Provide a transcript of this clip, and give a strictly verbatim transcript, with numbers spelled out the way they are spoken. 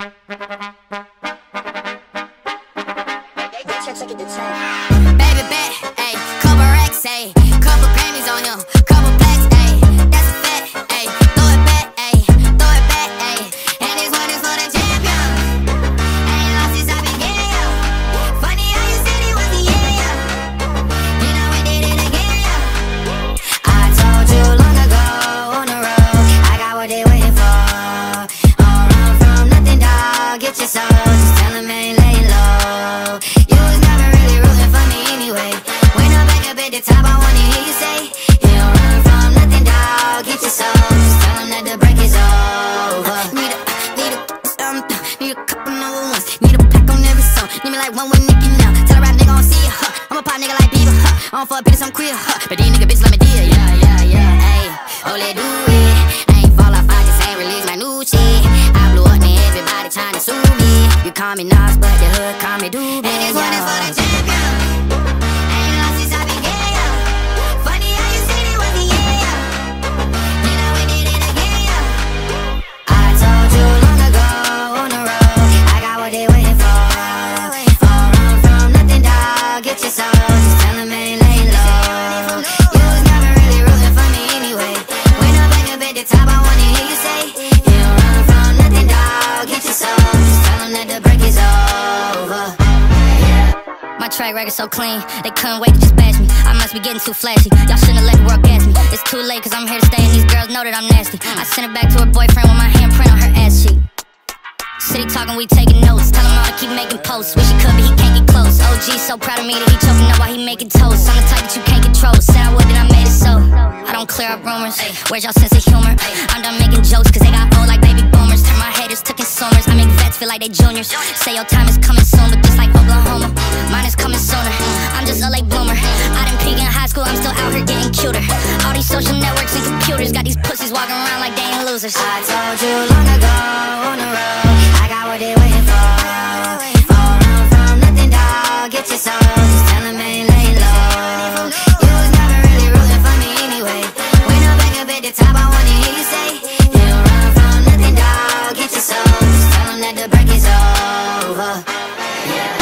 Baby bet, ayy, couple racks, ayy, couple Grammys on him, couple plaques, ayy, that's a fact, ayy, throw it back, ayy, throw it back, ayy, and this one is for the champion. Ain't lost since I began, yo. Funny how you said it was the year, yo. You know we did it again, yo. I told you long ago on the road, I got what they waiting for. Don't run from nothing, dog, get your soul, just tell them ain't laying low. You was never really rooting for me anyway. When I'm back up at the top, I wanna hear you say, you don't run from nothing, dog, get your soul, just tell them that the break is over. Need a, need a, um, need a couple number ones, need a pack on every song, need me like one with Nicki now. Tell a rap nigga I don't see ya, huh. I'm a pop nigga like Bieber, huh. I don't fuck bitches, I'm queer, huh. But these nigga bitches let me deal, yeah, yeah, yeah, ayy. Oh, let do it. I ain't fall off, I just ain't release my new shit. I blew up and everybody trying to sue me. You call me Nas, but the hood call me Doobie. And this one is for the champion. Ain't lost since I began, yo. Funny how you said it was the year, yo. You know we did it again, yo. I told you long ago on the road, I got what they waiting for. Don't run from nothing, dog, get your soul, just tell them ain't laying low. You was never really rooting for me anyway. When I'm back up at the top, I wanna hear you say, you don't run from nothing, dog, get your soul, just tell them that the break is over. My track record so clean, they couldn't wait to just bash me. I must be getting too flashy, y'all shouldn't have let the world gas me. It's too late cause I'm here to stay and these girls know that I'm nasty. I sent it back to her boyfriend with my handprint on her ass cheek. City talking, we taking notes, tell him all to keep making posts. Wish he could but he can't get close. O G so proud of me that he choking up while he making toast. I'm the type that you can't control, said I would then I made it so. I don't clear up rumors, where's y'all sense of humor? I'm done making jokes cause they got old like baby boomers. Turn my haters to consumers, I make vets feel like they juniors. Say your time is coming soon, but just like Oklahoma, mine is coming sooner. I'm just a late bloomer, I didn't peak in high school, I'm still out here getting cuter. All these social networks and computers got these pussies walking around like they ain't losers. I told you long ago on the road, I got what they waiting for. Don't run from nothing, dog, get your soul, just tell them ain't laying low. You was never really rooting for me anyway. When I'm back up at the top, I wanna hear you say, you don't run from nothing, dog, get your soul, just tell them that the break is over. Yeah.